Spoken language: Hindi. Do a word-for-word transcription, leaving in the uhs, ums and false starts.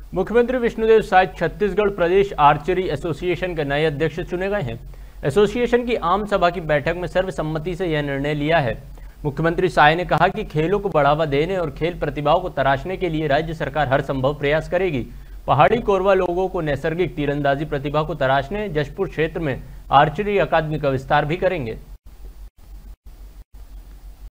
मुख्यमंत्री विष्णुदेव साय छत्तीसगढ़ प्रदेश आर्चरी एसोसिएशन के नए अध्यक्ष चुने गए हैं। एसोसिएशन की आम सभा की बैठक में सर्वसम्मति से यह निर्णय लिया है। मुख्यमंत्री साय ने कहा कि खेलों को बढ़ावा देने और खेल प्रतिभाओं को तराशने के लिए राज्य सरकार हर संभव प्रयास करेगी। पहाड़ी कोरवा लोगों को नैसर्गिक तीरंदाजी प्रतिभा को तराशने जशपुर क्षेत्र में आर्चरी अकादमी का विस्तार भी करेंगे।